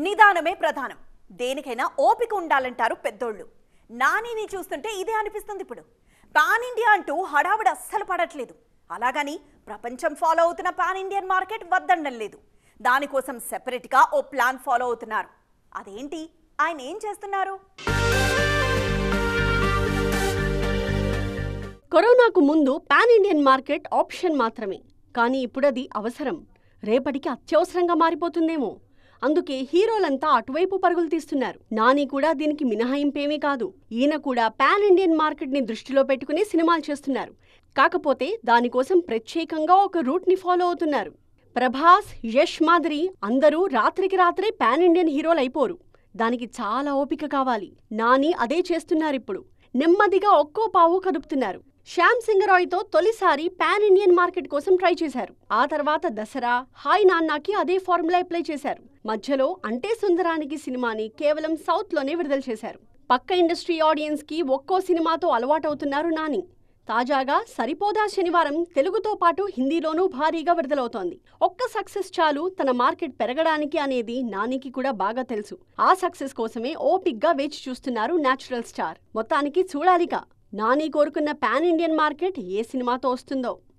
నిదానమే ప్రధానం. దేనికైనా ఓపిక ఉండాలంటారు పెద్దోళ్ళు. నానిని చూస్తుంటే ఇదే అనిపిస్తుంది ఇప్పుడు. పాన్ ఇండియా అంటూ హడావుడి అస్సలు పడట్లేదు. అలాగని ప్రపంచం ఫాలో అవుతున్న పాన్ ఇండియన్ మార్కెట్ వద్దనడం లేదు. దానికోసం సెపరేట్గా ఓ ప్లాన్ ఫాలో అవుతున్నారు. అదేంటి, ఆయన ఏం చేస్తున్నారు? కరోనాకు ముందు పాన్ ఇండియన్ మార్కెట్ ఆప్షన్ మాత్రమే, కానీ ఇప్పుడది అవసరం. రేపటికి అత్యవసరంగా మారిపోతుందేమో. అందుకే హీరోలంతా అటువైపు పరుగులు తీస్తున్నారు. నాని కూడా దీనికి మినహాయింపేమీ కాదు. ఈయన కూడా పాన్ ఇండియన్ మార్కెట్ ని దృష్టిలో పెట్టుకుని సినిమాలు చేస్తున్నారు. కాకపోతే దానికోసం ప్రత్యేకంగా ఒక రూట్ ని ఫాలో అవుతున్నారు. ప్రభాస్, యష్ మాదిరి అందరూ రాత్రికి రాత్రే పాన్ ఇండియన్ హీరోలు అయిపోరు. దానికి చాలా ఓపిక కావాలి. నాని అదే చేస్తున్నారిప్పుడు. నెమ్మదిగా ఒక్కో పావు కదుపుతున్నారు. శ్యామ్ సింగరాయ్తో తొలిసారి పాన్ ఇండియన్ మార్కెట్ కోసం ట్రై చేశారు. ఆ తర్వాత దసరా, హాయ్ నాన్నాకి అదే ఫార్ములా అప్లై చేశారు. మధ్యలో అంటే సుందరానికి సినిమాని కేవలం సౌత్ లోనే విడుదల చేశారు. పక్క ఇండస్ట్రీ ఆడియన్స్ కి ఒక్కో సినిమాతో అలవాటవుతున్నారు నాని. తాజాగా సరిపోదా శనివారం తెలుగుతో పాటు హిందీలోనూ భారీగా విడుదలవుతోంది. ఒక్క సక్సెస్ చాలు తన మార్కెట్ పెరగడానికి అనేది నానికి కూడా బాగా తెలుసు. ఆ సక్సెస్ కోసమే ఓపిగ్గా వేచి చూస్తున్నారు నేచురల్ స్టార్. మొత్తానికి చూడాలిగా నాని కోరుకున్న పాన్ ఇండియన్ మార్కెట్ ఏ సినిమాతో వస్తుందో.